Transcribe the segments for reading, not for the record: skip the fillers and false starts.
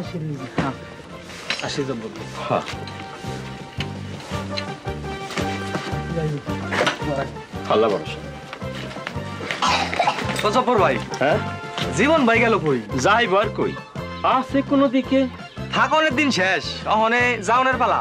আসি যাব হ্যাঁ আল্লাহ ভরসা সজফর ভাই হ্যাঁ জীবন ভাই গেল কই যাইবার কই আছে কোন দিকে থাকনের দিন শেষ অহনে যাওনের পালা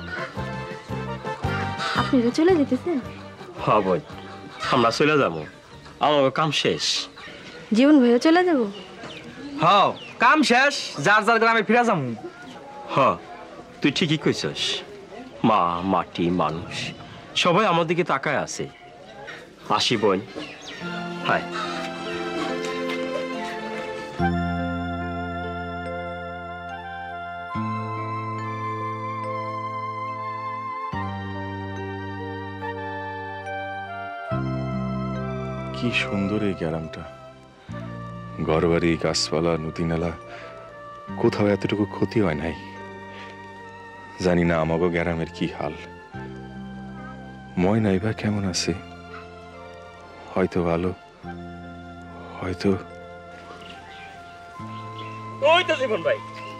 আপনি চলে যেতেছেন হ্যাঁ বই আমরা চলে যাবো আমার কাম শেষ জীবন ভাইও চলে যাব হ্যাঁ কাম শেষ যার যার গ্রামে ফিরে যাবো হ্যাঁ তুই ঠিকই কইছস মা মাটি মানুষ সবাই আমার দিকে তাকায় আছে আসি বোন হায় কি সুন্দর এই গ্রামটা, ঘরবাড়ি, গাছপালা, নদী নালা, কোথাও এতটুকু ক্ষতি হয় নাই। জানি না আমাগো গ্রামের কি হাল। ময়না এবার কেমন আছে? হয়তো ভালো, হয়তো। ওই তো জীবন ভাই,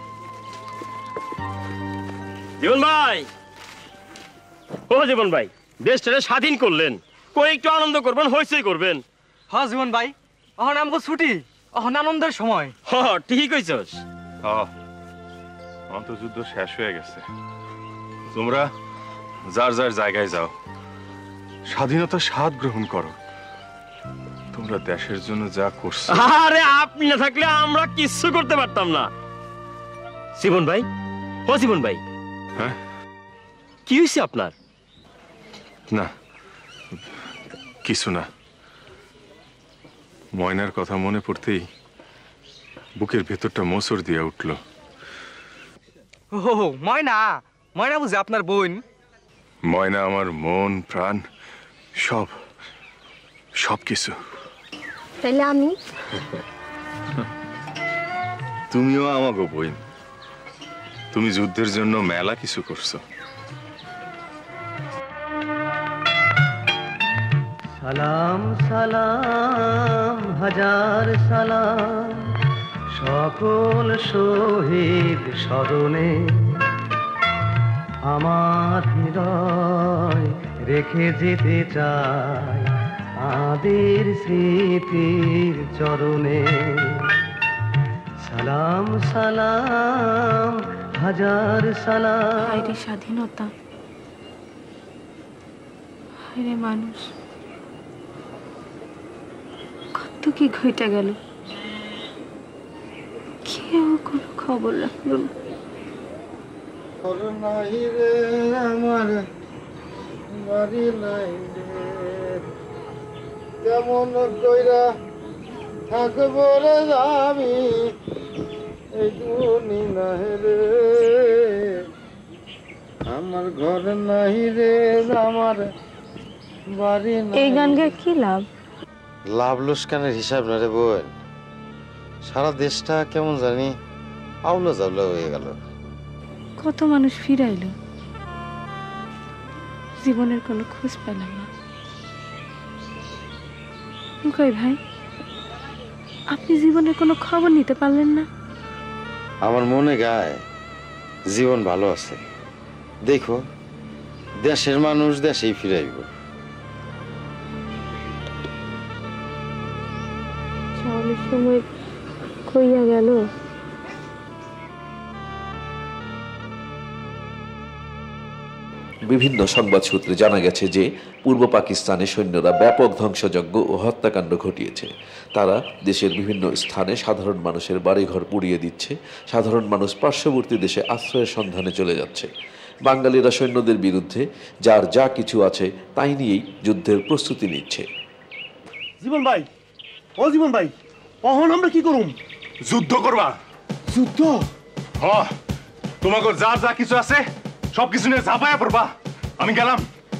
জীবন ভাই, ও জীবন ভাই, দেশটাকে স্বাধীন করলেন, কই একটু আনন্দ করবেন, হইচই করবেন। হ্যাঁ জীবন ভাই, অহন আমগো ছুটি, অহন আনন্দের সময়। হ্যাঁ ঠিক কইছস। অন্তর্যুদ্ধ শেষ হয়ে গেছে, তোমরা যার যার জায়গায় যাও, স্বাধীনতার স্বাদ গ্রহণ করো। তোমরা দেশের জন্য যা করছো। আরে আপনি না থাকলে আমরা কিচ্ছু করতে পারতাম না। জীবন ভাই, ও জীবন ভাই, হ্যাঁ কি হয়েছে আপনার? না কিছু না, ময়নার কথা মনে পড়তেই বুকের ভেতরটা মোচড় দিয়ে উঠল। ও ময়না, ময়না বুঝে আপনার বোন? ময়না আমার মন প্রাণ সব, সব কিছু। তাইলে আমি? তুমিও আমাগো বোন, তুমি যুদ্ধের জন্য মেলা কিছু করছো। সালাম সালাম হাজার সালাম সকল শহীদ স্মরণে, আমার হৃদয় রেখে যেতে চাই তাদের স্মৃতির চরণে। সালাম সালাম হাজার সালাম। হায়রে স্বাধীনতা, হায়রে মানুষ, কত কি ঘটে গেল, কেউ কোনো খবর রাখলো না। আমার বাড়ি নাই কেমন কইরা থাকবো রে আমি এই দুনিয়ায় রে, আমার ঘর নাই রে, আমার বাড়ি নাই। এই গান গায়ে কি লাভ? লাভ লোকসানের হিসাব না রে বোন, সারা দেশটা কেমন জানি আউলা জাউলা হয়ে গেল। কত মানুষ ফিরাইলো, জীবনের কোনো খোঁজ পেলাম না। কই ভাই, আপনি জীবনের কোনো খবর নিতে পারলেন না? আমার মনে গায় জীবন ভালো আছে, দেখো দেশের মানুষ দেশেই ফিরাইব। চাউলের সময় কইয়া গেল। বিভিন্ন সংবাদ সূত্রে জানা গেছে যে পূর্ব পাকিস্তানের সৈন্যরা ব্যাপক ধ্বংসযজ্ঞ ও হত্যাকাণ্ড ঘটিয়েছে। তারা দেশের বিভিন্ন স্থানে সাধারণ মানুষের বাড়িঘর পুড়িয়ে দিচ্ছে, সাধারণ মানুষ পার্শ্ববর্তী দেশে আশ্রয়ের সন্ধানে চলে যাচ্ছে। বাঙালিরা সৈন্যদের বিরুদ্ধে যার যা কিছু আছে তাই নিয়েই যুদ্ধের প্রস্তুতি নিচ্ছে। জীবন ভাই, ও জীবন ভাই, অহন আমরা কি করুম? যুদ্ধ করবা? যুদ্ধ? হ্যাঁ, তোমাকে যার যা কিছু আছে সবকিছু নিয়ে ঝাঁপায়া পড়বা। আমি গেলাম।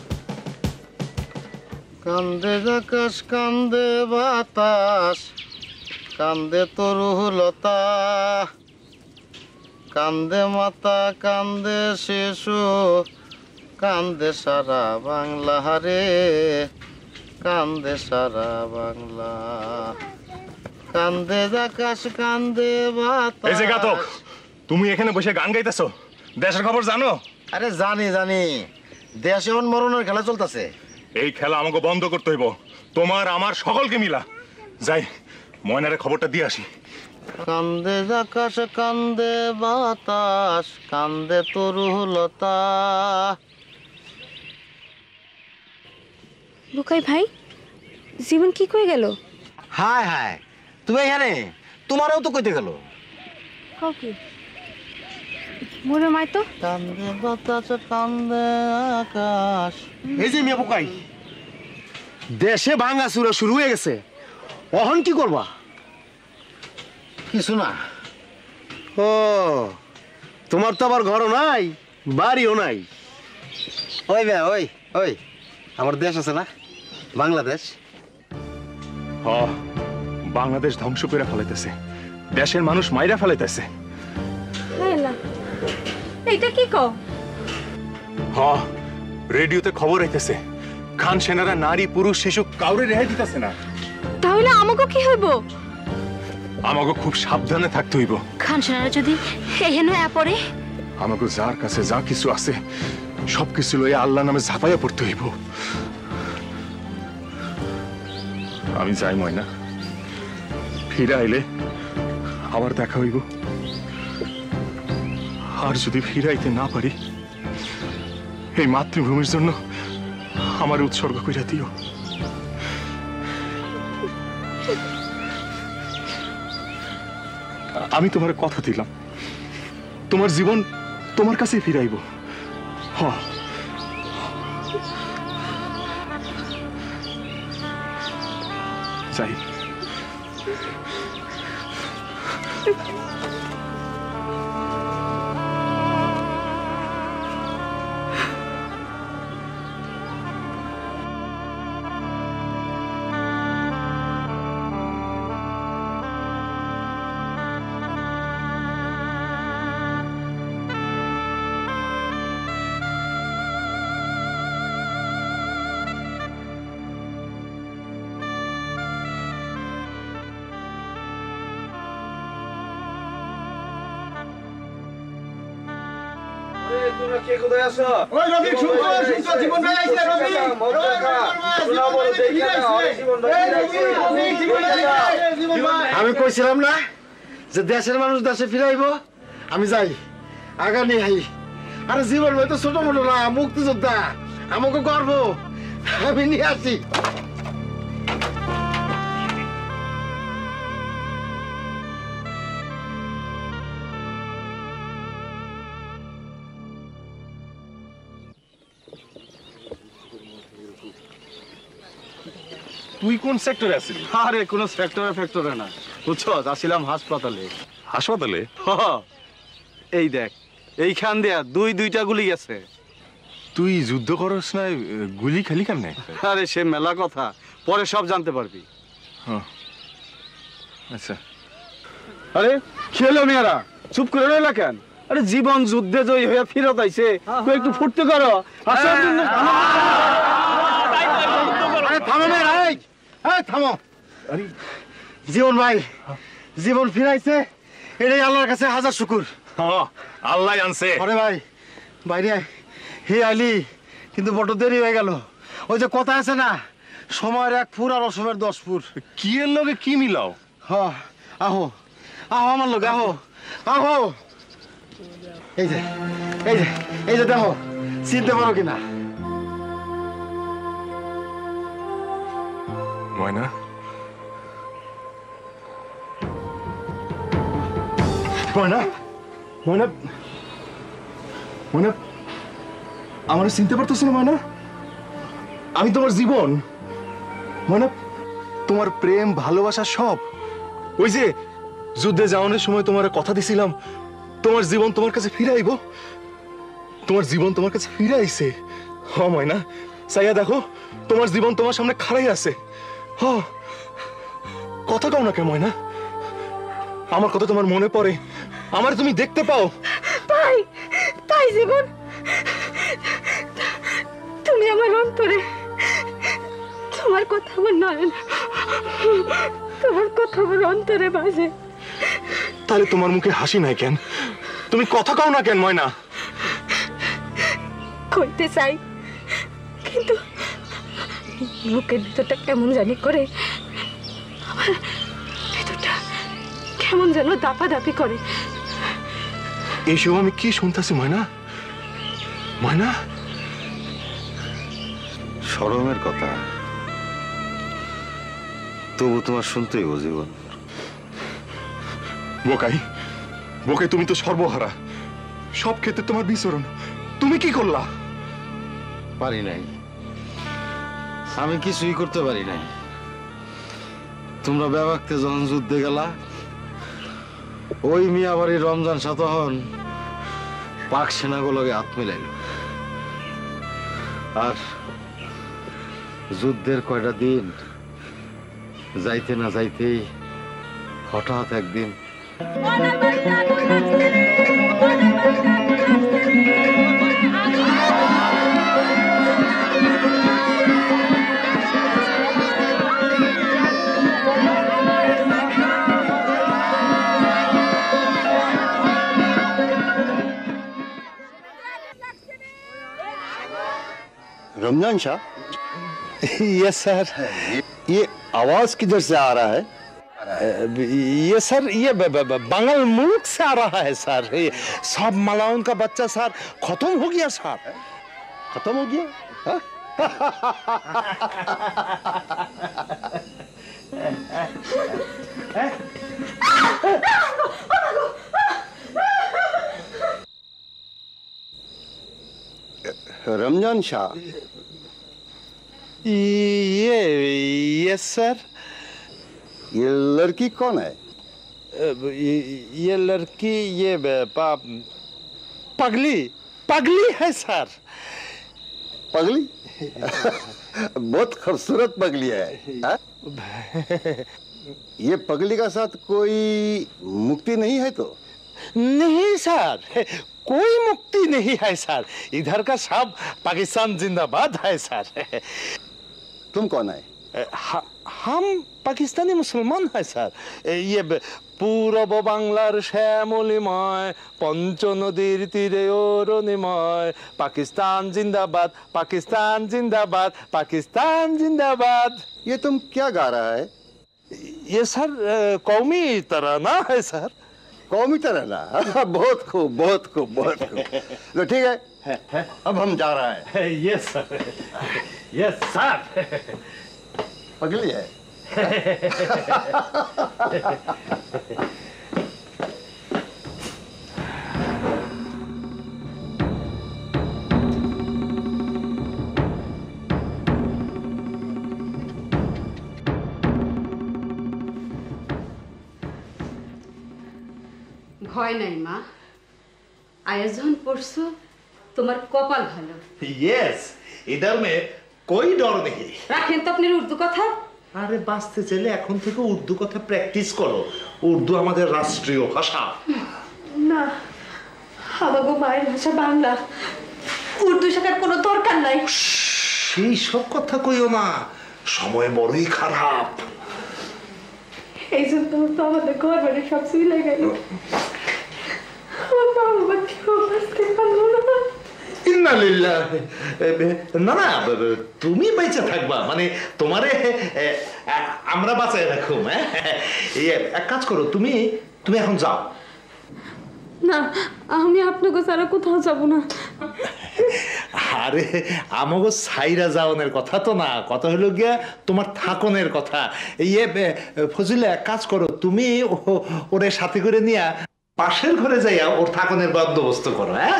কান্দে আকাশ, কান্দে বাতাস, কান্দে তরুলতা, কান্দে মাতা, কান্দে শিশু, কান্দে সারা বাংলা রে, কান্দে সারা বাংলা। কান্দে আকাশ, কান্দে বাতাস। এই যে ঘাতক, তুমি এখানে বসে গান গাইতেছো? দেশের খবর জানো? আরে জানি জানি, দেশে এখন মরণের খেলা চলতেছে। এই খেলা আমাকে বন্ধ করতে হইব, তোমার আমার সকলকে মিলা। যাই ময়নারে খবরটা দিয়ে আসি। কান্দে আকাশ কান্দে বাতাস, কান্দে তরুলতা। বুকাই ভাই, জীবন কি কই গেল? হায় হায়, তুমি এখানে? তোমারও তো কইতে গেল। কি মোরে মাই তো কান্দে বাতাস কান্দে আকাশ। এই যে মিয়া বুকাই, দেশে ভাঙা চুরা শুরু হয়ে গেছে, অহন কি করবা? কিছু না। ও, তোমার তো আবার ঘরও নাই, বাড়িও নাই। ওই বে ওই ওই, আমার দেশ আছে না, বাংলাদেশ। হ, বাংলাদেশ ধ্বংস করে ফেলাইতেছে, দেশের মানুষ মাইরা ফেলাইতেছে। এইটা কি কও? হ, রেডিওতে খবর আইতেছে, খান সেনারা নারী পুরুষ শিশু কাউরে রেহাই দিতেছে না। তাহলে আমাকে কি হইব? আমাকে খুব সাবধানে থাকতে হইব। খান সেনারা যদি এহেন পড়ে? আমাকে যার কাছে যা কিছু আছে সবকিছু লইয়া আল্লাহ নামে ঝাঁপাইয়া পড়তে হইব। আমি যাই ময়না, ফিরে আইলে আবার দেখা হইব। আর যদি ফিরাইতে না পারি, এই মাতৃভূমির জন্য আমার উৎসর্গ কইরা দিও। আমি তোমার কথা দিলাম, তোমার জীবন তোমার কাছে ফিরাইব। হ, যাই। আমি কইছিলাম না যে দেশের মানুষ দেশে ফিরাইব। আমি যাই, আগা নিয়ে আই। আরে জীবন ভাই তো ছোট মোটো না, মুক্তিযোদ্ধা, আমাকে গর্ব। আমি নিয়ে আসি। তুই কোন সেক্টরে আছিস? আরে কোন ফ্যাক্টরে না, বুঝছো, আসছিলাম হাসপাতালে। হাসপাতালে? এই দেখ, এইখান দিয়া দুইটা গুলি গেছে। তুই যুদ্ধ করস না, গুলি খালি কেমনে? আরে সে মেলা কথা, পরে সব জানতে পারবি। আচ্ছা। আরে খেলো মেয়েরা, চুপ করে রইলা কেন? আরে জীবন যুদ্ধে জয়ী হয়ে ফিরত আইছে, তুই একটু ফুর্তি করো। থামো মেয়েরা, থামো। জীবন ভাই জীবন ফিরাইছে, এটাই আল্লাহর কাছে হাজার শুকুর। আল্লাহ আনছে। আরে ভাই বাইরে হে আইলি, কিন্তু বড় দেরি হয়ে গেল। ওই যে কথা আছে না, সময়ের 1 ফুর আর অসময়ের 10 ফুর। কি এর লগে কি মিলাও? আহো আহো আমার লোক, আহো আহো। এই যে এই যে এই যে দেখো, চিনতে পারো কিনা? ময়না, ময়না, ময়না, ময়না, আমার চিনতে পারতেছ না ময়না? আমি তোমার জীবন ময়না, তোমার প্রেম ভালোবাসা সব। ওই যে যুদ্ধে যাওয়ানোর সময় তোমার কথা দিছিলাম, তোমার জীবন তোমার কাছে ফিরাইব। তোমার জীবন তোমার কাছে ফিরে আইছে। ময়না, চাইয়া দেখো, তোমার জীবন তোমার সামনে খাড়াই আছে। কথা কও না কে ময়না? আমার কথা তোমার মনে পড়ে, আমার তুমি দেখতে পাও। তাই তাই জীবন, তুমি আমার অন্তরে, তোমার কথা আমার নয়ন, তোমার কথা আমার অন্তরে বাজে। তাহলে তোমার মুখে হাসি নাই কেন? তুমি কথা কও না কেন ময়না? কইতে চাই, কিন্তু বুকের ভিতরটা কেমন জানি করে, আমার ভিতরটা কেমন যেন দাপাদাপি করে। এইসব আমি কি শুনতেছি ময়না? ময়না, শরমের কথা, তবু তোমার শুনতেই ও জীবন। বোকাই, বোকাই তুমি তো সর্বহারা, সব ক্ষেত্রে তোমার বিচরণ। তুমি কি করলা? পারি নাই, আমি কিছুই করতে পারি নাই। তোমরা ব্যাপারতে যখন যুদ্ধে গেলা, ওই মিয়া বাড়ির রমজান সাতহন পাক সেনাগুলোকে হাত মিলাইল। আর যুদ্ধের কয়টা দিন যাইতে না যাইতেই হঠাৎ একদিন रमजान शाह, यस सर, ये आवाज किधर से आ रहा है? ये सर, ये बंगाल मुल्क से आ रहा है सर। सब मलाउन का बच्चा सर खत्म हो गया सर। खत्म हो गया? रमजान शाह, ये सर, ये लड़की कौन है? ये लड़की ये पगली पगली है सर। पगली? बहुत खूबसूरत पगली है। ये पगली का साथ कोई मुक्ति नहीं है तो? नहीं सर, कोई मुक्ति नहीं है सर। इधर का सब पाकिस्तान जिंदाबाद है सर। तुम कौन है? हम पाकिस्तानी मुसलमान है सर। ये पूरब बांगलार श्यामलिमय पंच नदीर तीरे अरुणिमय पाकिस्तान जिंदाबाद, पाकिस्तान जिंदाबाद, पाकिस्तान जिंदाबाद। ये तुम क्या गा रहा है? ये सर कौमी तराना है सर। कौमी तराना? बहुत खूब, बहुत खूब, बहुत खूब। तो ठीक है, अब हम जा रहा है। Yes sir, yes sir. पगली है। ভয় নাই মা, আয়োজন পড়ছো, তোমার কপাল ভালো। यस, इधर में कोई डर नहीं। রাখেন তো আপনার উর্দু কথা। আরে বাঁচতে চাইলে এখন থেকে উর্দু কথা প্র্যাকটিস করো। উর্দু আমাদের রাষ্ট্রীয় ভাষা। না, আমাগো মায়ের ভাষা বাংলা, উর্দু শেখার কোনো দরকার নাই। সেই সব কথা কইও না, সময় বড়ই খারাপ। এই জন্য তো আমাদের ঘর বাড়ি সব চলে গেল। আমার বাবা মা কেউ বাঁচতে পারলো না। ইন্না লিল্লাহ। না না, তুমি বেঁচে থাকবা, মানে তোমারে আমরা বাঁচায় রাখুম। এক কাজ করো, তুমি তুমি এখন যাও। না, আমি আপনাকে ছাড়া কোথাও যাব না। আরে আমাগো সাইরা যাওনের কথা তো না, কথা হলো গিয়া তোমার থাকনের কথা। ফজিলা এক কাজ করো, তুমি ওরে সাথে করে নিয়া পাশের ঘরে যাইয়া ওর থাকনের বন্দোবস্ত করো। হ্যাঁ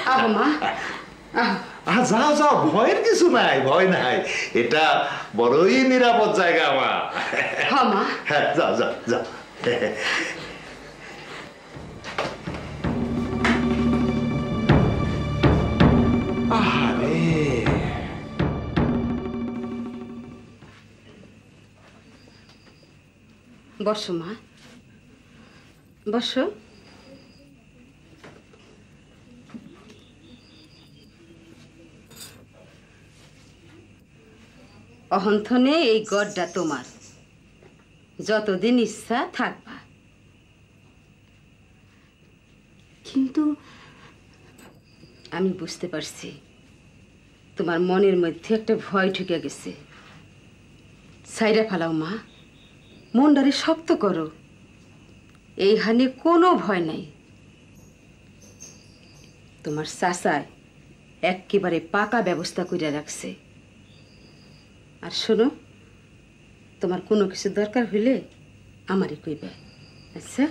যাও যাও, ভয়ের কিছু নাই, ভয় নাই, এটা বড়ই নিরাপদ জায়গা আমার। হ্যাঁ যাও যাও যাও। বসো মা, বসো। অহন্থনে এই গড়টা তোমার, যতদিন ইচ্ছা থাকবা। কিন্তু আমি বুঝতে পারছি তোমার মনের মধ্যে একটা ভয় ঢুকে গেছে। সাইরা ফেলাও মা, মনটারে শক্ত করো। এইখানে কোনো ভয় নাই। তোমার চাচায় একেবারে পাকা ব্যবস্থা করে রাখছে। আর শোনো, তোমার কোনো কিছু দরকার হইলে আমারই কইবে, আচ্ছা?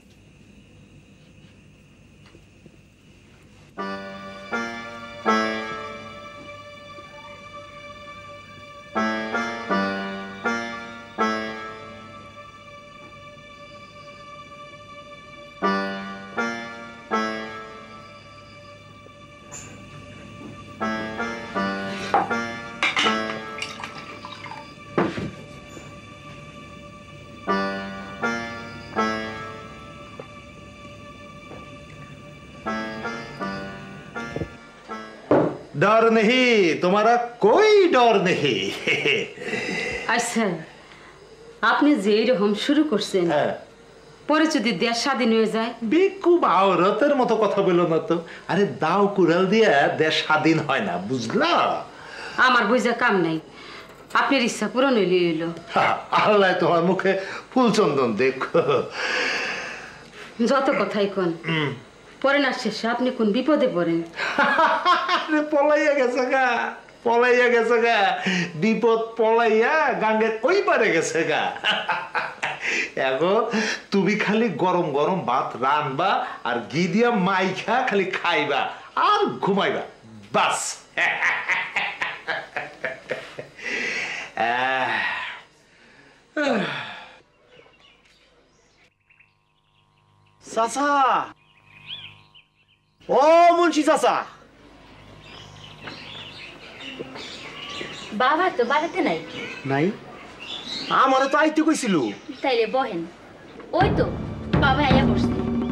डर नहीं, तुम्हारा कोई डर नहीं। আচ্ছা, আপনি যে এরকম শুরু করছেন, পরে যদি দেশ স্বাধীন হয়ে যায়? বেকুব আওরতের মতো কথা বলো না তো। আরে দাও কুড়াল দিয়ে দেশ স্বাধীন হয় না, বুঝলা? আমার বুঝা কাম নাই, আপনার ইচ্ছা পূরণ হইলে হইল। আল্লাহ তোমার মুখে ফুলচন্দন দেখো। যত কথাই কোন, পরে না শেষে আপনি কোন বিপদে পড়েন। পলাইয়া গেছে গা, পলাইয়া গেছে গা, বিপদ পলাইয়া গাঙ্গের ওই পারে গেছে গা। এখন তুমি খালি গরম গরম ভাত রানবা আর ঘি দিয়া মাইখা খালি খাইবা আর ঘুমাইবা, বাস। চাচা, ও মুন্সি চাচা। বাবা তো বাড়িতে নাই। নাই? আমারে তো আইতে কইছিল। তাইলে বহেন, ওই তো বাবা আইয়া বসছে।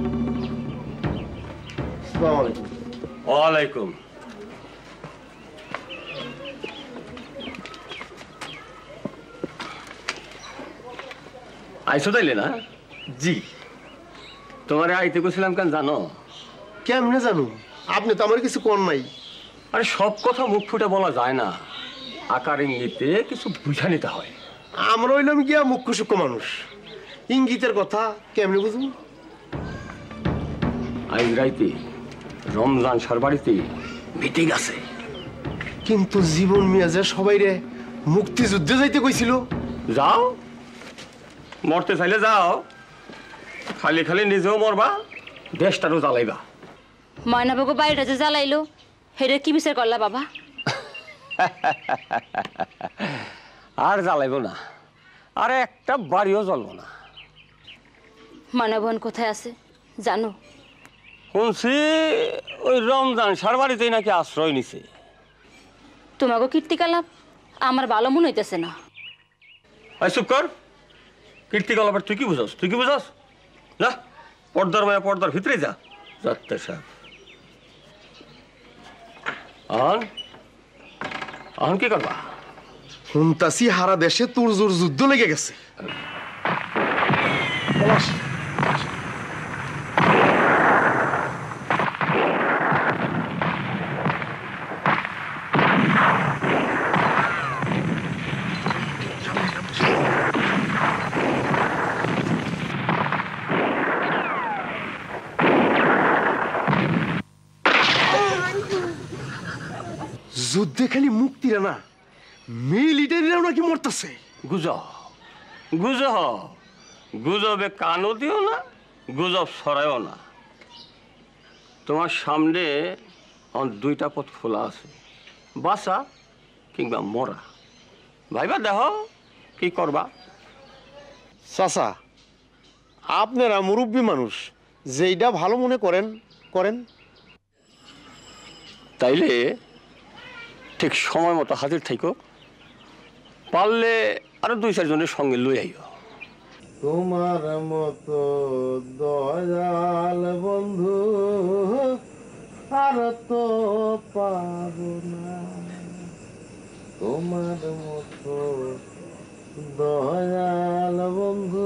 আসসালামু আলাইকুম। ওয়ালাইকুম। আইসো তাইলে না? জি। তোমারে আইতে কইছিলাম কেন জানো? কেমনে জানো? আপনি তো আমার কিছু কোন নাই। আরে সব কথা মুখ ফুটে বলা যায় না, আকার ইঙ্গিতে কিছু বুঝা নিতে হয়। আমরা হইলাম গিয়া মুখ্য সূক্ষ্ম মানুষ, ইঙ্গিতের কথা কেমনে বুঝবো? আজ রাইতে রমজান সরবাড়িতে মিটিং আছে। কিন্তু জীবন মিয়া যে সবাই রে মুক্তিযুদ্ধে যাইতে কইছিল। যাও, মরতে চাইলে যাও, খালি খালি নিজেও মরবা, দেশটারও জ্বালাইবা। ময়নাবাবু বাড়িটা যে জ্বালাইলো, হেরে কি বিচার করলা বাবা? আর জ্বালাইব না, আর একটা বাড়িও জ্বলবো না। ময়নাবন কোথায় আছে জানো? শুনছি ওই রমজান সরবাড়িতেই নাকি আশ্রয় নিছে। তোমাকে কীর্তিকলাপ আমার ভালো মনে হইতেছে না। চুপ কর, কীর্তিকলাপ তুই কি বুঝাস? তুই কি বুঝাস? যা পর্দার মায়া পর্দার ভিতরে যা, যাতে সাহেব। আহন কি করবা? শুনতাছি হারা দেশে তোর জোর যুদ্ধ লেগে গেছে। যুদ্ধে খালি মুক্তিরা না, মিলিটারিরাও নাকি মরতেছে। গুজব, গুজব, গুজবে কানও দিও না, গুজব সরাইও না। তোমার সামনে দুইটা পথ খোলা আছে, বাঁচা কিংবা মরা। ভাইবা দেখো কি করবা। চাচা, আপনারা মুরব্বী মানুষ, যেইটা ভালো মনে করেন করেন। তাইলে ঠিক সময় মতো হাজির থাইকো, পারলে আরো দুই চারজনের সঙ্গে লই আইও। তোমার মতো দয়াল বন্ধু আর তো পাবো না, তোমার মতো দয়াল বন্ধু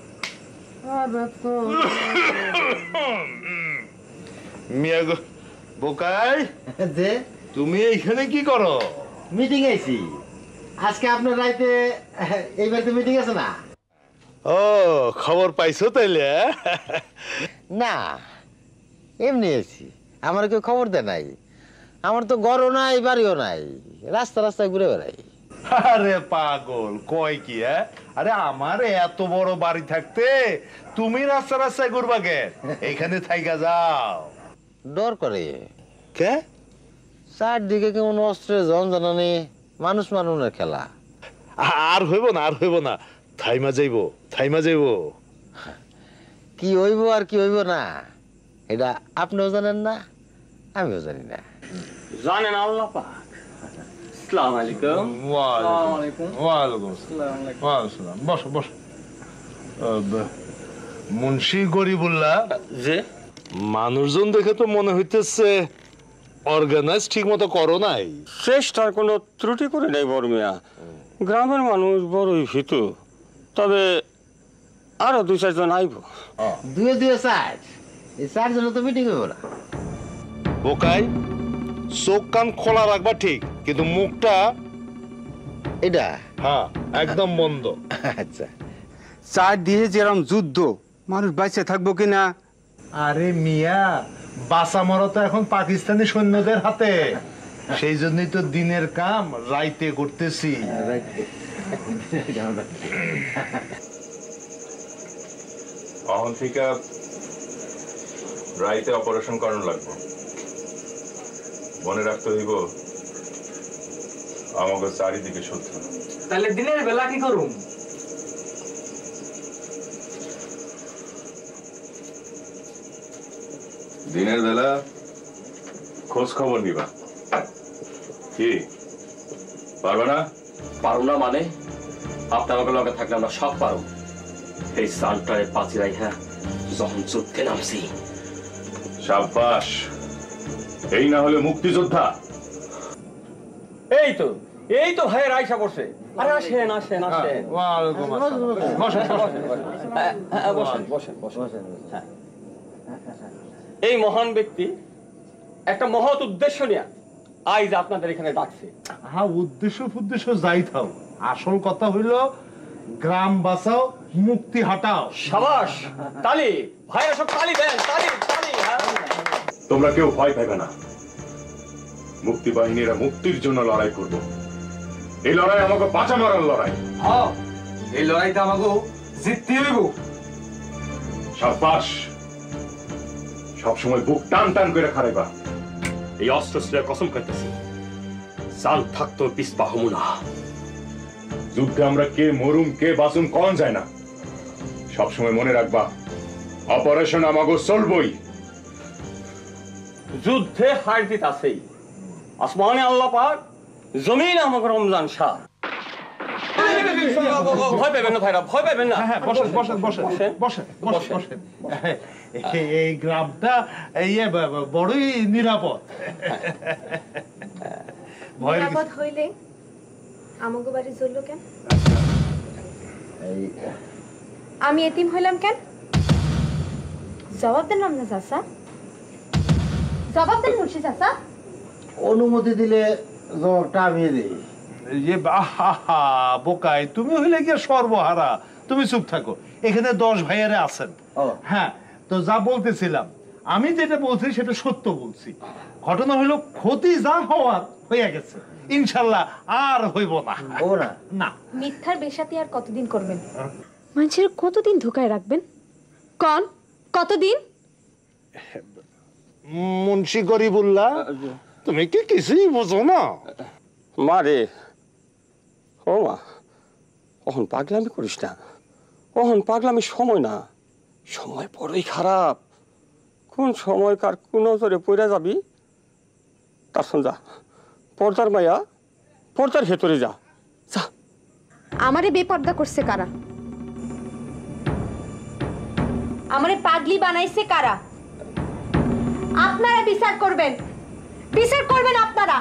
আর তো। মিয়া গো, বোকাই যে তুমি এইখানে কি করো? মিটিং আইছি আজকে আপনার রাইতে এই বাড়িতে মিটিং আছে না? ও খবর পাইছো তাইলে? না এমনি আছি, আমার কেউ খবর দেয় নাই। আমার তো ঘরও নাই বাড়িও নাই, রাস্তা রাস্তায় ঘুরে বেড়াই। আরে পাগল কয় কি? আরে আমার এত বড় বাড়ি থাকতে তুমি রাস্তা রাস্তায় ঘুরবা কে? এখানে থাইকা যাও। ডর করে কে? চারদিকে কেমন অস্ত্রের জনজানানি, মানুষ মানুষের খেলা। আর হইব না, আর হইব না, থাইমা যাইবো, থাইমা যাইবো। কি হইব আর কি হইব না এটা আপনিও জানেন না, আমিও জানি না। জানেন আল্লাহ পাক। আসসালামু আলাইকুম। ওয়ালাইকুম আসসালাম। বসো বসো। মুন্সি গরিবুল্লাহ, যে মানুষজন দেখে তো মনে হইতেছে অর্গানাইজ ঠিক মতো করো নাই। চেষ্টার কোনো ত্রুটি করে নাই বড় মিয়া। গ্রামের মানুষ বড়ই ভীতু, তবে আরো 2-4 জন আইব। দুয়ে দুয়ে চার, এই চারজনে তো মিটিং হইব না। বোকাই চোখ কান খোলা রাখবা ঠিক, কিন্তু মুখটা এটা হ্যাঁ একদম বন্ধ। আচ্ছা, চার দিয়ে যেরকম যুদ্ধ, মানুষ বাইচে থাকবো কিনা? আরে মিয়া, বাসা মরা তো এখন পাকিস্তানি সৈন্যদের হাতে, সেই জন্যই তো দিনের কাম রাইতে করতেছি। এখন থেকে রাইতে অপারেশন করানো লাগবে। মনে রাখতে হইব আমাকে চারিদিকে শত্রু। তাহলে দিনের বেলা কি করুম? দিনের বেলা খোঁজ খবর নিবা। কি পারবে না? পারো না মানে? আপনি আমাকে লগে থাকলে আমরা সব পারো। এই সালটারে পাচিরাই হ্যাঁ যখন যুদ্ধে নামছি। সাব্বাস, এই না হলে মুক্তিযোদ্ধা। এই তো ভাইয়ের আয়সা করছে। আরে আসেন আসেন আসেন। ওয়ালাইকুম আসসালাম। বসেন বসেন বসেন। এই মহান ব্যক্তি একটা মহৎ উদ্দেশ্য নিয়ে আজ আপনাদের এখানে ডাকছে। হ্যাঁ, উদ্দেশ্য যাই থাও, আসল কথা হইল গ্রাম বাঁচাও, মুক্তি হাটাও। সাবাস, তালি ভাইরা সব তালি দেন, তালি তালি। তোমরা কেউ ভয় পাইবে না। মুক্তি বাহিনীরা মুক্তির জন্য লড়াই করব। এই লড়াই আমাকে বাঁচা মারার লড়াই। হ্যাঁ, এই লড়াইটা আমাকে জিততে হইব। সাব্বাস, সবসময় বুক টান টান করে খারাইবা। এই অস্ত্র ছিল কসম করতেছি, জান থাকতো পিছপা হমু না। যুদ্ধে আমরা কে মরুম কে বাঁচুম কোন যায় না। সবসময় মনে রাখবা, অপারেশন আমাকে চলবই। যুদ্ধে হার জিত আছেই। আসমানে আল্লাহ পাক, জমিন আমাকে রমজান শাহ। ভয় পাবেন না ভাইরা, ভয় পাবেন না। বসেন। এই গ্রামটা বড়ই নিরাপদ। নিরাপদ হইলে আমাগো বাড়ি চললো কেন? আমি এতিম হইলাম কেন? জবাব দেন না চাচা, জবাব দেন মুর্শি চাচা। অনুমতি দিলে জবাবটা আমি দিই। বোকাই, তুমি হইলে গিয়ে সর্বহারা, তুমি চুপ থাকো। এখানে 10 ভাইয়ারে আছেন। হ্যাঁ, তো যা বলতেছিলাম, আমি যেটা বলছি সেটা সত্য বলছি। ঘটনা হইলো ক্ষতি যা হওয়ার হয়ে গেছে, ইনশাল্লাহ আর হইব না। না, মিথ্যার বেশাতি আর কতদিন করবেন? মানুষের কতদিন ধোকায় রাখবেন? কোন কতদিন? মুন্সি গরিবুল্লাহ, তুমি কি কিছুই বোঝো না? মারে ও মা, কখন পাগলামি করিস না। কখন পাগলামি সময় না, সময় বড়ই খারাপ। কোন সময় কার কোন নজরে পড়ে যাবি তার সঙ্গে যা। পর্দার মায়া, পর্দার ভেতরে যা। আমারে বেপর্দা করছে কারা? আমারে পাগলি বানাইছে কারা? আপনারা বিচার করবেন, বিচার করবেন আপনারা।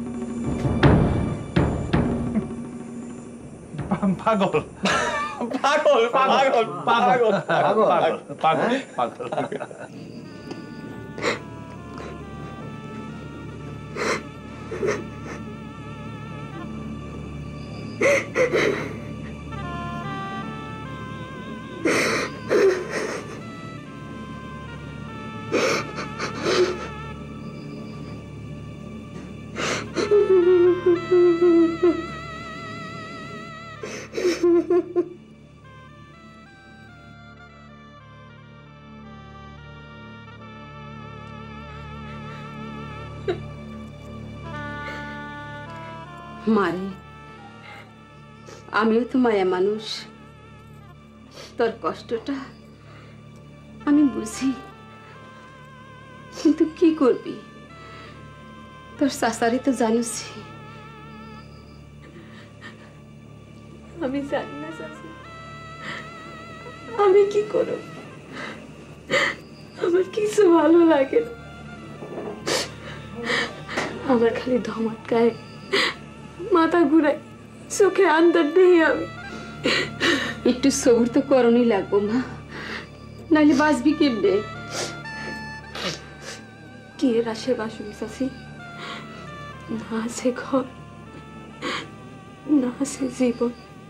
পাগল পাগল পাগল পাগল পাগল পাগল পাগল। মারে আমিও তো মায়া মানুষ, তোর কষ্টটা আমি বুঝি, কিন্তু কি করবি, তোর চাচারি তো জানিস। আমি জানি না চাচি, আমি কি করব, আমার কিছু ভালো লাগে না। আমার খালি ধমাটকায়, মাথা ঘুরায়, চোখে আন্দার নেই। আমি একটু সবুর তো করণই লাগবো মা, নাহলে বাঁচবি কেমনে? কি এর আসে বাসুন চাচি, না আছে ঘর, না আছে জীবন।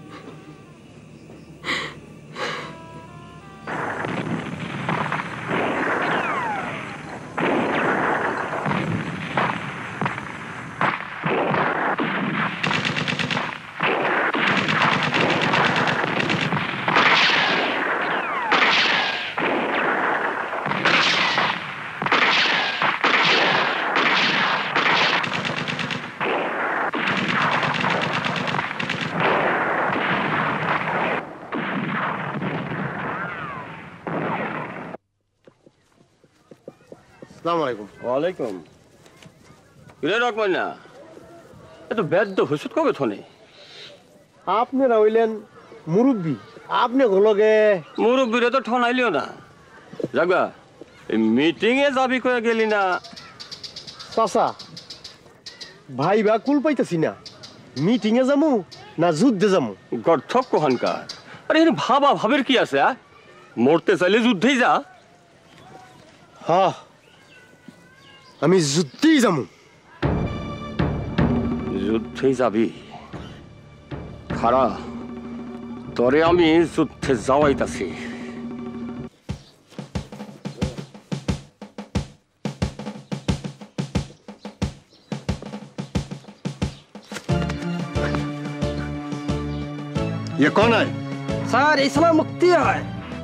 ওয়ালাইকুম। কিরে রকমান না, এত বেদ্য হুসুত কবে থনে? আপনারা হইলেন মুরব্বী, আপনি হলগে মুরব্বীরে তো ঠনাইলিও না। যাগা এই মিটিং এ যাবি কয়ে গেলি না? চাচা ভাই বা কুল পাইতেছি না, মিটিং এ যামু না যুদ্ধে যামু? গর্থক কোহানকার, আরে এখানে ভাবা ভাবের কি আছে? মরতে চাইলে যুদ্ধেই যা। হ্যাঁ আমি যুদ্ধেই যামু। যুদ্ধেই যাবি? খারা তরে আমি যুদ্ধে যাওয়াইতাছি। ये कौन है? सर इसमें मुक्ति है।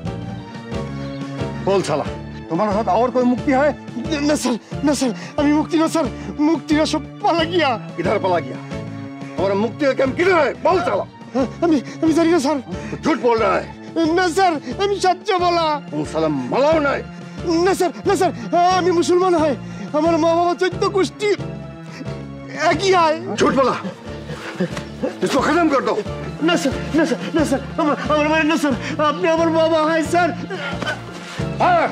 बोल साला, तुम्हारे साथ और कोई मुक्ति है? न सर, न सर, अभी मुक्ति न सर, मुक्ति का सब पला गया। किधर पला गया? हमारा मुक्ति का कैंप किधर है? बोल साला। अभी जानी ना सर। झूठ बोल रहा है। न सर, अभी सच बोला। तुम साला मलाओ ना है। न सर, अभी मुसलमान है। हमारा माँ बाबा 14 कुश्ती एक ही है। झूठ बोला, इसको खत्म कर दो। न सर, न सर, न सर, हमारे न सर, आपने हमारे बाबा है सर। हाँ।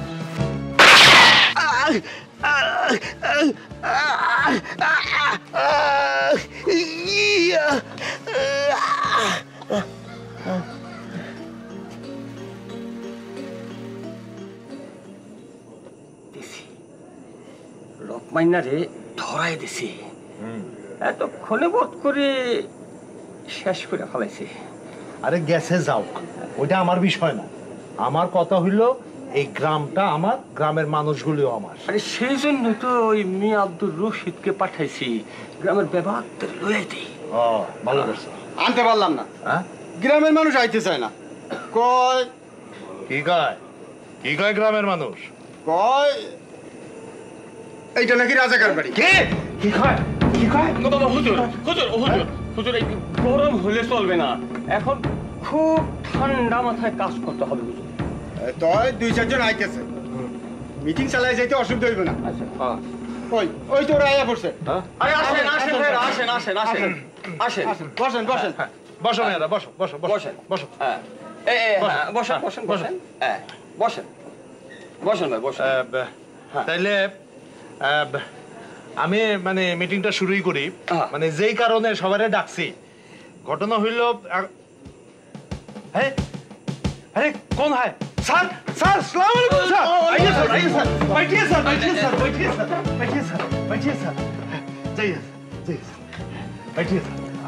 রকমাইনারে ধরাই দিছি, এতক্ষণে বোধ করে শেষ করে ফেলাইছি। আরে গেছে যাও, ওইটা আমার বিষয় না। আমার কথা হইল এই গ্রামটা আমার, গ্রামের মানুষগুলিও আমার। আরে সেই জন্যই তো ওই মিয়া আব্দুর রশিদকে পাঠাইছি গ্রামের ব্যবহারদের লয়ে দিই। ও ভালো করছো। আনতে পারলাম না, গ্রামের মানুষ আইতে চায় না। কয় কি কয়? কি কয় গ্রামের মানুষ? কয় এইটা নাকি রাজাকার বাড়ি। কে কি কয়? কি কয়? বাবা হুজুর, হুজুর, হুজুর, হুজুর, এই গরম হলে চলবে না, এখন খুব ঠান্ডা মাথায় কাজ করতে হবে হুজুর। তয় 2-4 জন আইতেছে, মিটিং চালাই যাইতে অসুবিধা হইব না। আচ্ছা, ওই তো ওরা আয়া পড়ছে। আরে আসেন, আসেন ভাইরা, আসেন, আসেন, আসেন, আসেন, বসেন, বসেন, বসো মেয়েরা, বসো, বসো, বসেন, বসো। হ্যাঁ, বসেন, বসেন, বসেন, হ্যাঁ, বসেন, বসেন ভাই, বসেন। তাইলে আমি মানে মিটিংটা শুরুই করি। মানে যেই কারণে সবারে ডাকছি, ঘটনা হইল। अरे कौन है? सर, सर, सलाम अलैकुम सर। आइए सर, आइए सर, बैठिए सर, बैठिए सर, बैठिए सर, बैठिए सर, बैठिए सर। जाइए बैठिए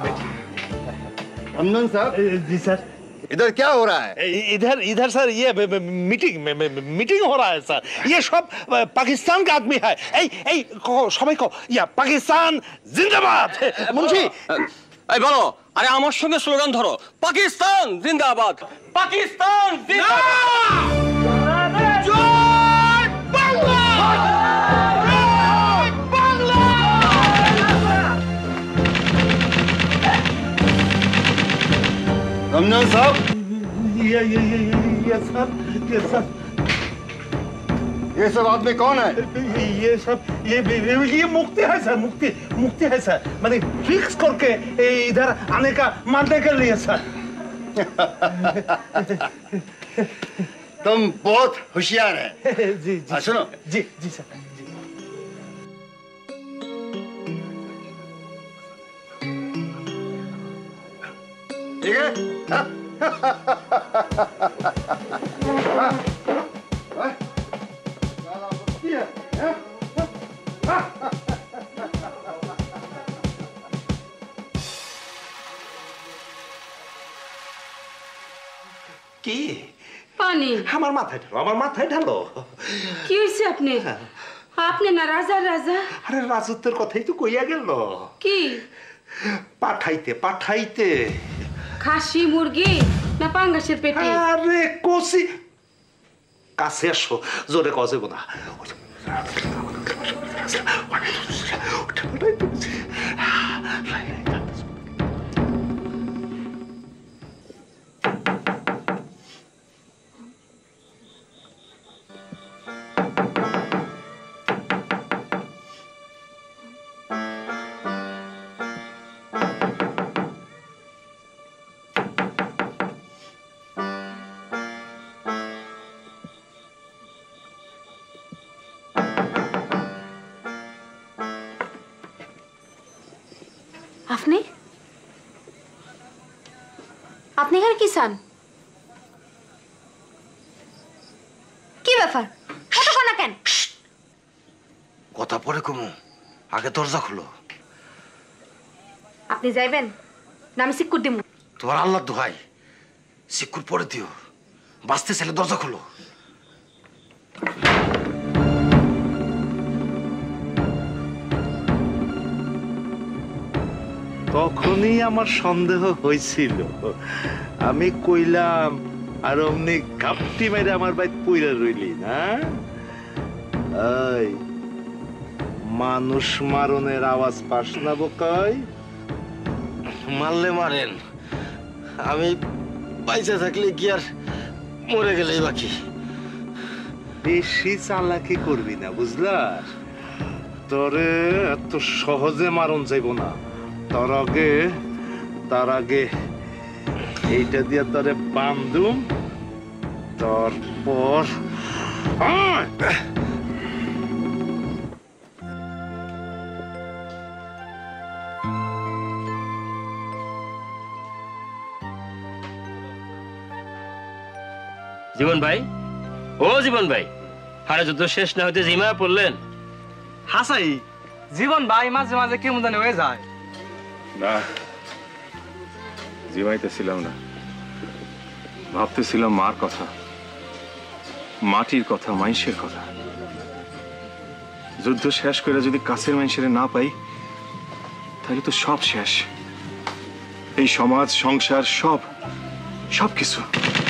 रमजान साहब। जी सर। इधर क्या हो रहा है? इधर सर ये मीटिंग हो रहा है सर। ये सब पाकिस्तान का आदमी है। সবাই কো ইয়া পাকিস্তান জিন্দাবাদ। মুন্সি এই বলো, আরে আমার সঙ্গে স্লোগান ধরো, পাকিস্তান জিন্দাবাদ, পাকিস্তান জিন্দাবাদ। জয় বাংলা, জয় বাংলা। रमजान साहब, ये सर ये सब आदमी कौन है? ये सब ये मुक्ति है सर, मुक्ति है सर। मैंने फिक्स करके इधर आने का मानने के लिए सर। तुम बहुत होशियार है। जी सुनो। जी सर। ठीक है? কি পানি আমার মাথায় ঢালো। কি হয়েছে আপনি? আপনি না রাজা? আরে রাজত্বের কথাই তো কইয়া গেল। কি পাঠাইতে খাসি মুরগি না পাঙ্গাসের পেটি? আরে কোসি কাছে আসো, জোরে কজে না। আপনি এখানে কি চান? কি ব্যাপার, কথা না কেন? কথা পরে কমু, আগে দরজা খুলো। আপনি যাইবেন না আমি সিক্কুর দিমু? তোমার আল্লাহ দোহাই, সিক্কুর পরে দিও। বাঁচতে চাইলে দরজা খুলো। তখনই আমার সন্দেহ হয়েছিল। আমি কইলাম আর অমনি ঘাপটি মেরে আমার বাইক পইরা রইলি না। এই মানুষ মারনের আওয়াজ পাস না বোকাই? মারলে মারেন, আমি বাইচা থাকলে কি আর মরে গেলেই বাকি। বেশি চালাকি করবি না, বুঝলাস? তোরে এত সহজে মারণ যাইব না। তার আগে এইটা দিয়ে তোরে বান্ধুম, তারপর জীবন ভাই, ও জীবন ভাই, হারে যুদ্ধ শেষ না হইতে জিমা পড়লেন? হাসাই, জীবন ভাই মাঝে মাঝে কেমন জানি হয়ে যায়। না, জিমাইতেছিলাম না, ভাবতেছিলাম মার কথা, মাটির কথা, মাইশের কথা। যুদ্ধ শেষ করে যদি কাছের মানুষের না পাই তাহলে তো সব শেষ। এই সমাজ, সংসার, সব কিছু।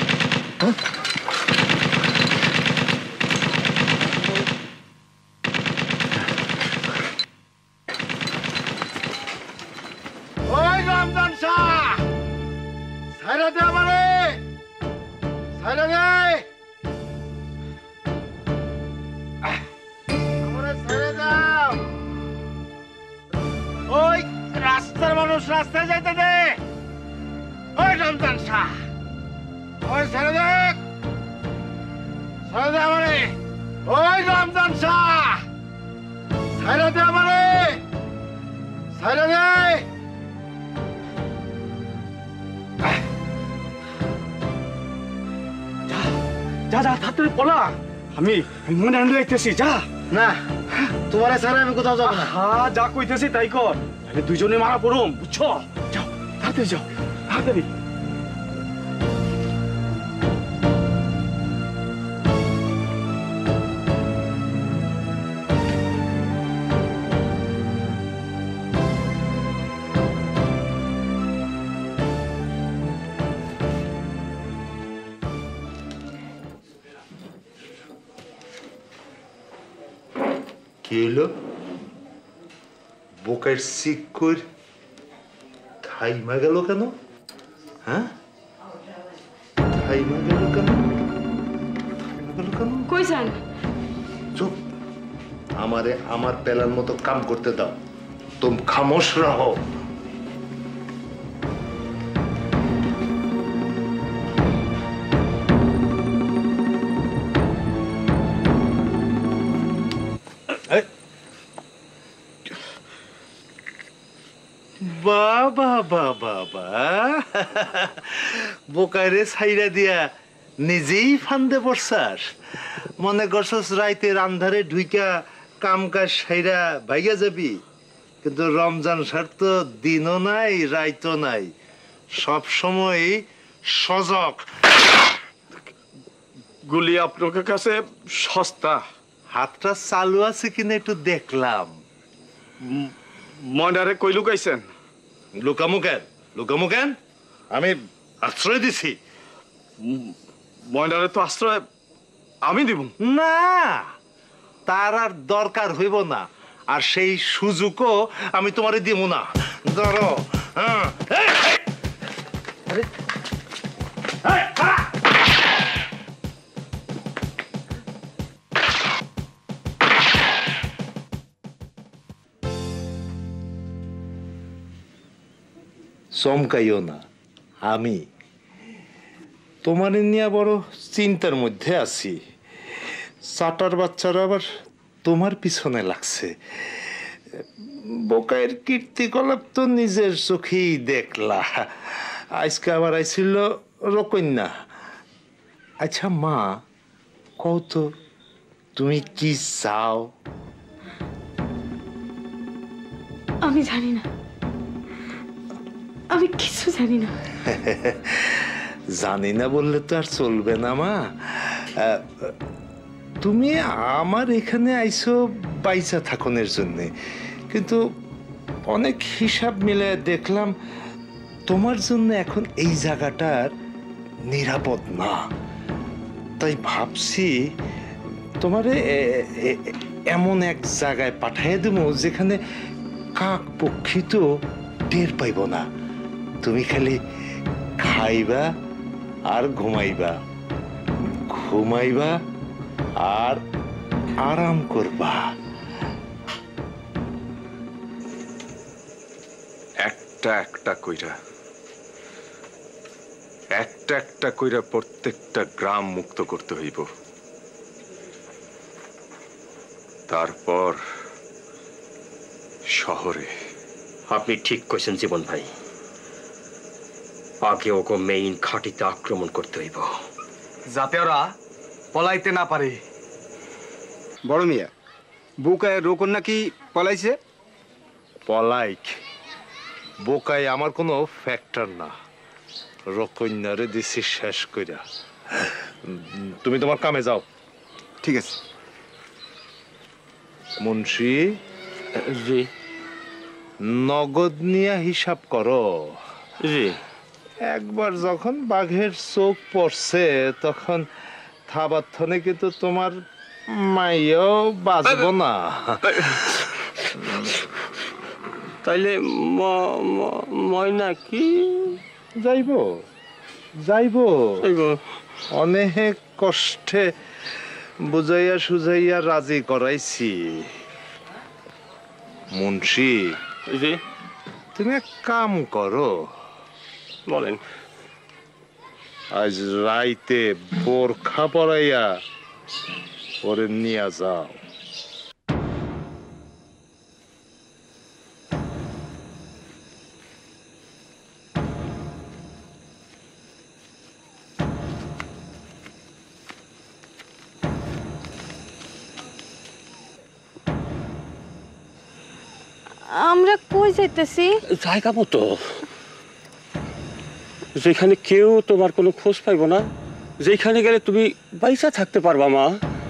রাস্তার মানুষ রাস্তায় যাইতে দে। ওই রমজান শাহ, ওই ছেড়ে দে, ছেড়ে দে আমারে। ওই রমজান শাহ, ছেড়ে দে আমারে, ছেড়ে দে। যা যা তাড়াতাড়ি পলা, আমি মনে আনলে দেখতেছি। যা না, তোমার ছাড়া আমি কোথাও যাবো না। হ্যাঁ যা কইতেছি তাই কর, আমি দুজনে মারা পড়ুম, বুঝছো? যাও তাড়াতাড়ি যাও, তাড়াতাড়ি। কি হলো? বোকার সিক্কুর থাইমা গেল কেন? হ্যাঁ, থাইমা গেল কেন? কই যান? চুপ, আমারে আমার পেলার মতো কাম করতে দাও। তুম খামোশ রহো। বাবা বাবা বা বোকারে ছাইরা দিয়া নিজেই ফান্দে পড়ছাস। মনে করছস রাইতের আন্ধারে ঢুইকা কাম কাজ সাইরা ভাইয়া যাবি, কিন্তু রমজান সার তো দিনও নাই রাইতও নাই, সব সময় সজগ। গুলি আপনার কাছে সস্তা। হাতটা চালু আছে কিনা একটু দেখলাম। ময়নারে কই লুকাইছেন? লুকামু কেন? লুকামু কেন? আমি আশ্রয় দিছি। ময়নারে তো আশ্রয় আমি দিব না, তার আর দরকার হইব না, আর সেই সুযোগও আমি তোমারে দিব না। ধরো। হ্যাঁ, চমকাইও না, আমি তোমার নিয়ে বড় চিন্তার মধ্যে আছি। চাটার বাচ্চারা আবার তোমার পিছনে লাগছে। বোকায়ের কীর্তিকলাপ তো নিজের চোখেই দেখলা। আজকে আবার আইছিল রকন্যা। আচ্ছা মা, কও তো তুমি কি চাও? আমি জানি না, আমি কিছু জানি না। জানি না বললে তো আর চলবে না মা। তুমি আমার এখানে আইছো বাইচা থাকনের জন্যে, কিন্তু অনেক হিসাব মিলে দেখলাম তোমার জন্য এখন এই জায়গাটার নিরাপদ না। তাই ভাবছি তোমারে এমন এক জায়গায় পাঠিয়ে দেবো যেখানে কাক পক্ষী তো টের পাইব না। তুমি খালি খাইবা আর ঘুমাইবা, ঘুমাইবা আর আরাম করবা। একটা একটা কইরা প্রত্যেকটা গ্রাম মুক্ত করতে হইব। তারপর শহরে। আপনি ঠিক কইছেন জীবন ভাই, আগে ওকে মেইন ঘাঁটিতে আক্রমণ করতে হইব, যাতে ওরা পলাইতে না পারে। বড় মিয়া, বুকায় রোকন নাকি পলাইছে? পলাইক বোকায় আমার কোনো ফ্যাক্টর না। রকন্যারে দিছি শেষ কইরা। তুমি তোমার কামে যাও। ঠিক আছে। মুন্সি জি। নগদ নিয়ে হিসাব করো। জি। একবার যখন বাঘের চোখ পড়ছে তখন থাবার থনে কিন্তু তোমার মাইয়াও বাঁচবো না। তাইলে ময়না কি যাইব? অনেক কষ্টে বুঝাইয়া সুঝাইয়া রাজি করাইছি। মুন্সি জি। তুমি এক কাম করো। বলেন। আজ রাইতে বোরখা পরাইয়া ওরে নিয়ে যাও। আমরা কই যাইতেছি? জায়গা মতো, যেখানে কেউ তোমার কোনো খোঁজ পাইব না, যেখানে গেলে তুমি বাইসা থাকতে পারবা মা।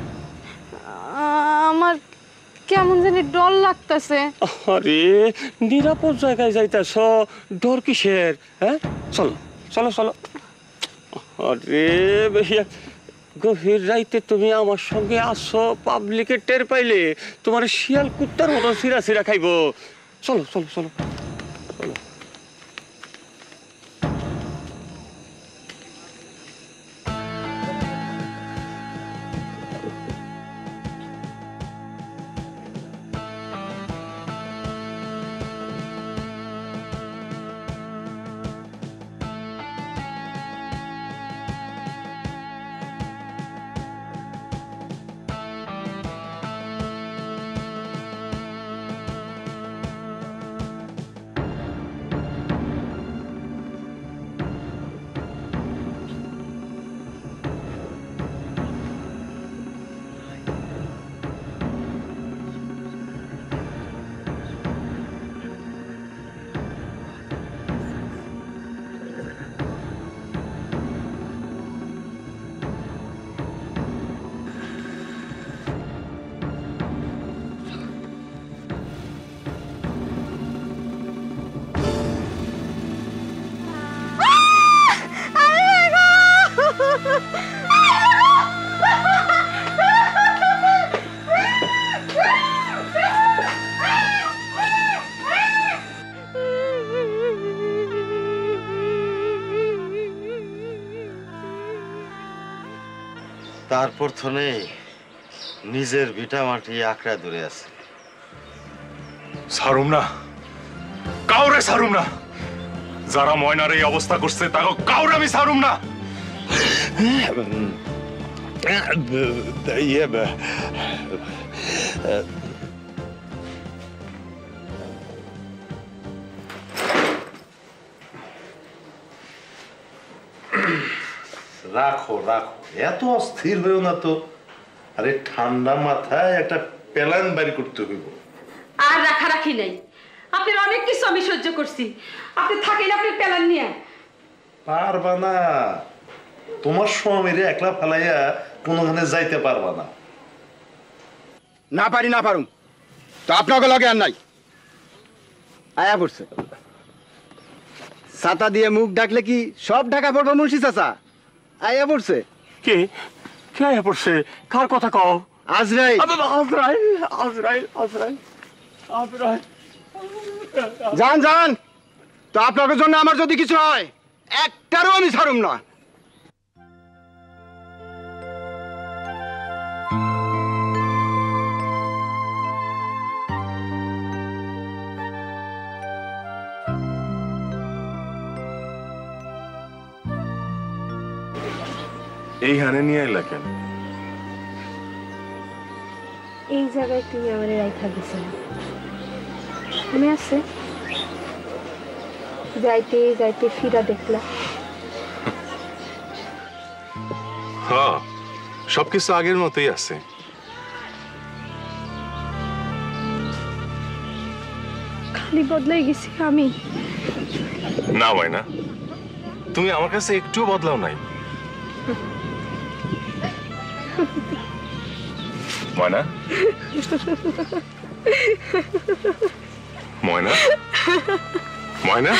আমার কেমন জানি ডর লাগতেছে। আরে নিরাপদ জায়গায় যাইতেছ, ডর কিসের? হ্যাঁ, চলো চলো চলো। আরে ভাইয়া, গভীর রাইতে তুমি আমার সঙ্গে আসো, পাবলিকে টের পাইলে তোমার শিয়াল কুত্তার মতো সিরা সিরা খাইব। চলো চলো চলো চলো। তারপর থনে নিজের ভিটা মাটি আঁকড়া ধরে আছে। সারুম না, কাউরে সারুম না। যারা ময়নার এই অবস্থা করছে তাকে কাউরে আমি সারুম না। রাখো রাখো, এত অস্থির হয়েও না তো। আরে ঠান্ডা মাথায় একটা প্ল্যান বাড়ি করতে হইব। আর রাখারাখি নাই, আপনার অনেক কিছু আমি সহ্য করছি, আপনি থাকেন আপনার প্ল্যান নিয়ে। পারবা না, তোমার স্বামীরে একলা ফেলাইয়া কোনোখানে যাইতে পারবা না। না পারি না পারুম তো আপনাকে লগে আর নাই। আয়া পড়ছে, ছাতা দিয়ে মুখ ঢাকলে কি সব ঢাকা পড়বো মুন্সি চাচা? আয়া পড়ছে। কে কে আয়া পড়ছে? কার কথা কও? আজরাইল। আজরাইল আজরাইল আজরাইল আজরাইল। যান যান, তো আপনাদের জন্য আমার যদি কিছু হয় একটারও আমি ছাড়ুম না। এই হানে নিয়ে আইলা কেন? এই জায়গায় তুমি আমার রাইখা দিছ, মনে আছে? যাইতে যাইতে ফিরা দেখলা। হ্যাঁ, সবকিছু আগের মতোই আছে। খালি বদলাই গেছি আমি। না ময়না, তুমি আমার কাছে একটুও বদলাও নাই। ময়না, ময়না, ময়না,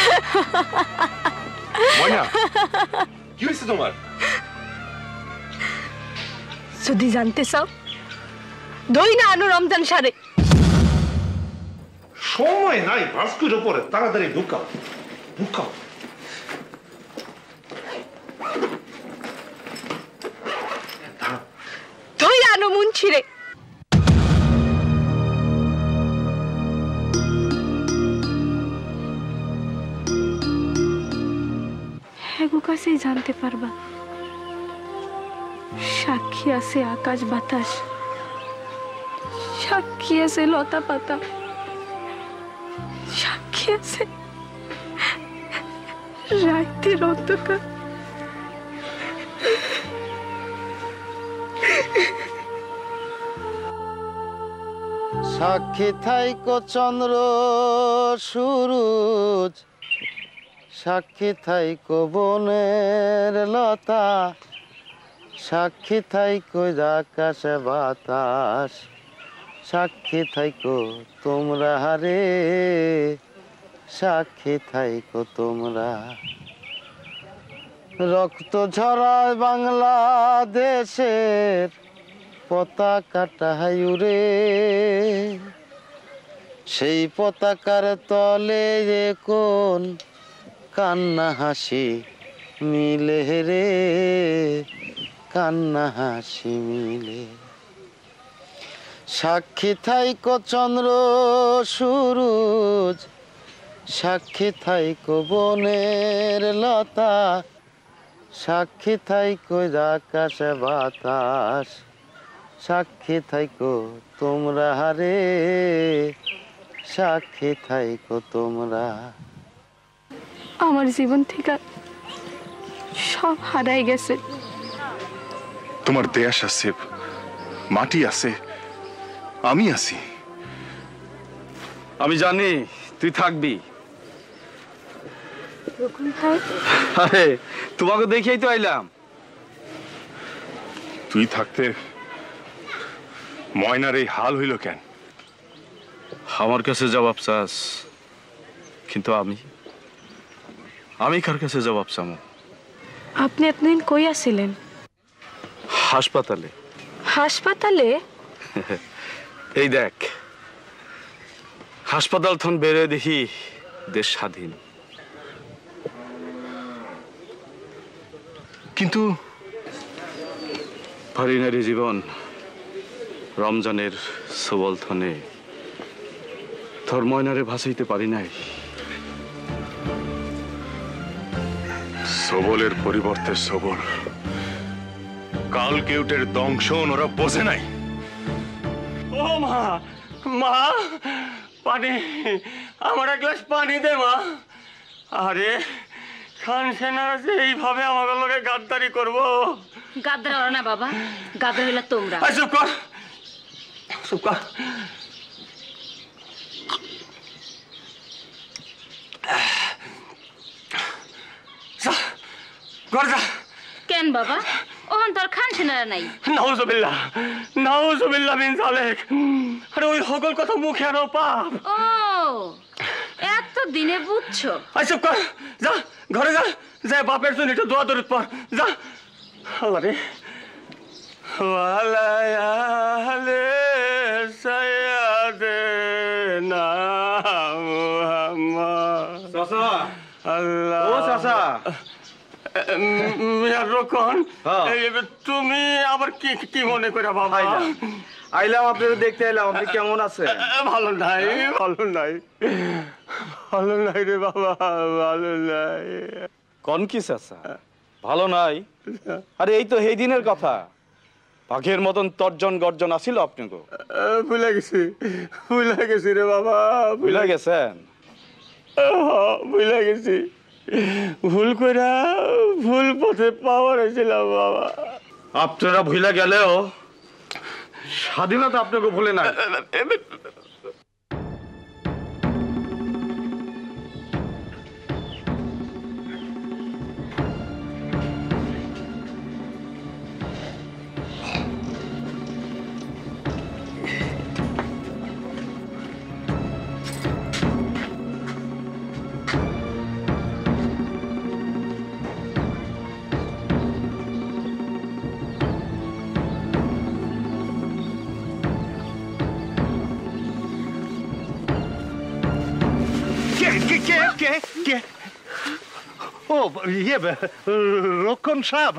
ময়না, কি হয়েছে তোমার? যদি জানতে চাও, দই না আনো রমজান সারে। সময় নাই, ভাস্কুর উপরে তাড়াতাড়ি ঢুকাও ঢুকাও। দই আনো মুন্ছিরে। হেগো কাছেই জানতে পারবা, সাক্ষী আছে আকাশ বাতাস, সাক্ষী আছে লতা পাতা, সাক্ষী আছে রাতের অন্ধকার। সাক্ষী থাইকো চন্দ্র সূরজ, সাক্ষী থাইকো বনের লতা, সাক্ষী থাইকো আকাশ বাতাস, সাক্ষী থাইকো তোমরা রে, সাক্ষী থাইকো তোমরা। রক্ত ঝরায় বাংলাদেশের পতাকাটা উড়ে, সেই পতাকার তলে কোন কান্না হাসি মিলে রে, কান্না হাসি মিলে। সাক্ষী থাইকো চন্দ্র সূরজ, সাক্ষী থাইকো বনের লতা, সাক্ষী থাইকো আকাশ বাতাস, সাক্ষী থাইকো তোমরা রে, সাক্ষী থাইকো তোমরা। আমার জীবন থেকে সব হারাই গেছে। তোমার দেশ আছে, মাটি আছে, আমি আছি। আমি জানি তুই থাকবি। আরে তোমাকে দেখেই তো আইলাম। তুই থাকতে ময়নার এই হাল হইল কেন? আমার কাছে জবাব চাস, কিন্তু আমি কার কাছে জবাব চামো? আপনি এতদিন কই আছিলেন? হাসপাতালে। হাসপাতালে? এই দেখ, হাসপাতাল থন বেড়ে দেখি দেশ স্বাধীন, কিন্তু পারিনারি জীবন রমজানের সবল থনে তোর ময়নারে ভাসাইতে পারি নাই। সবলের পরিবর্তে সবল, কাল কেউটের দংশন ওরা বোঝে নাই। ও মা, মা পানি, আমার এক গ্লাস পানি দে মা। আরে খান সেনারা যে এইভাবে আমাদের লোকে গাদ্দারি করবো। গাদ্দার ওরা না বাবা, গাদ্দার হইলা তোমরা। চুপ কর, চুপ কর। কেন বাবা, ওহন তোর খান সেনারা নাই? নাউজুবিল্লাহ, নাউজুবিল্লাহ মিন যালিক। আরে ওই হগল কথা মুখে আনো পাপ। ও এত দিনে বুঝছো? চুপ কর, যা ঘরে যা, যা বাপের জন্য একটু দোয়া দরুদ পড় যা। আল্লাহ রে, ওয়ালায়ালে সাইয়্যিদানা মুহাম্মদ। চাচা, আল্লাহ। ও চাচা। মিয়া রকন, তুমি আবার কি কি মনে করে বাবা? আইলাম আপনাকে দেখতে এলাম, আপনি কেমন আছেন? ভালো নাই, ভালো নাই, ভালো নাই রে বাবা, ভালো নাই। কোন কি চাচা ভালো নাই? আরে এই তো সেই দিনের কথা, বাঘের মতন তর্জন গর্জন আসিল আপনাকে। ভুলে গেছি, ভুলে গেছি রে বাবা। ভুলে গেছেন? ভুলে গেছি, ভুল করে ভুল পথে পাওয়ার হয়েছিলাম বাবা। আপনারা ভুলে গেলেও স্বাধীনতা আপনাকে ভুলে না। ও ইয়ে রক্ষণ সাহেব,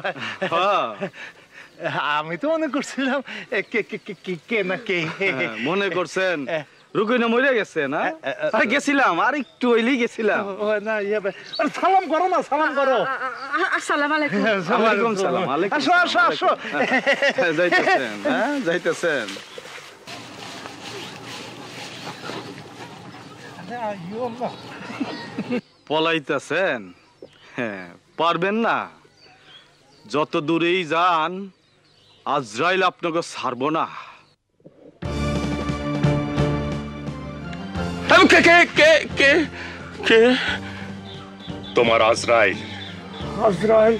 আমি তো মনে করছিলাম কে না কে। মনে করছেন রুকুইনা মরে গেছে না? আরে গেছিলাম, আর একটু হইলেই গেছিলাম। না ইয়ে, সালাম করো না, সালাম করো। আসসালামু আলাইকুম। ওয়ালাইকুম সালাম। আসো আসো আসো। যাইতেছেন? হ্যাঁ যাইতেছেন? পলাইতেছেন? হ্যাঁ, পারবেন না। যত দূরেই যান আজরাইল আপনাকে ছাড়বো না। কে কে কে কে কে তোমার আজরাইল। আজরাইল,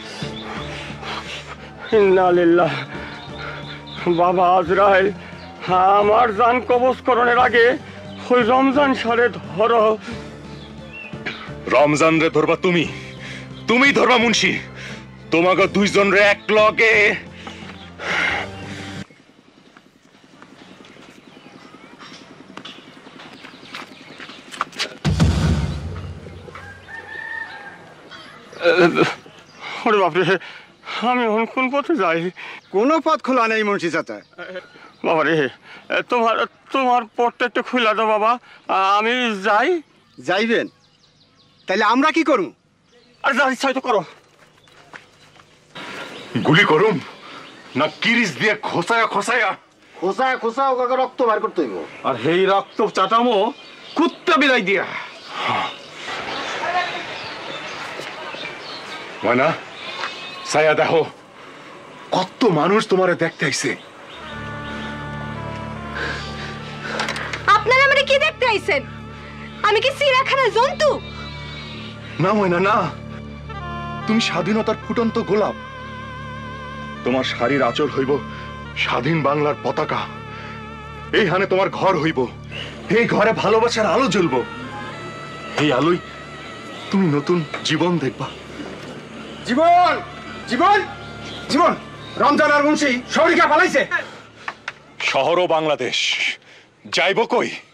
ইন্না লিল্লাহ। বাবা আজরাইল, আমার জান কবজ করণের আগে ওই রমজান সারে ধরো। রমজান রে ধরবা তুমি, তুমি ধরবা মুন্সি। তোমাকে দুইজন রে এক লগে ওরে বাপরে, আমি এখন কোন পথে যাই? কোনো পথ খোলা নেই মুন্সি চাচা। বাবা রে, তোমার তোমার পথটা একটু খুলে দাও বাবা, আমি যাই। যাইবেন? তাহলে আমরা কি করব? আর যা ইচ্ছা তো করো। গুলি করুম না কিরিস দিয়ে খোসায়া খোসায়া? খোসা খোসা ওকে রক্ত বার করতে হইব। আর এই রক্ত চাটামো কুত্তা বিলাই দিয়া। ময়না, ছায়া দেখো, কত মানুষ তোমারে দেখতে আইছে। আপনারা আমারে কি দেখতে আইছেন? আমি কি চিড়িয়াখানার জন্তু? না ময়না না, তুমি স্বাধীনতার ফুটন্ত গোলাপ। তোমার শাড়ির আঁচল হইব স্বাধীন বাংলার পতাকা। এইখানে তোমার ঘর হইব, এই ঘরে ভালোবাসার আলো জ্বলব। এই আলোয় তুমি নতুন জীবন দেখবা। জীবন জীবন জীবন, রমজান আর মুন্সি শহরিকা পালাইছে। শহর ও বাংলাদেশ যাইব কই?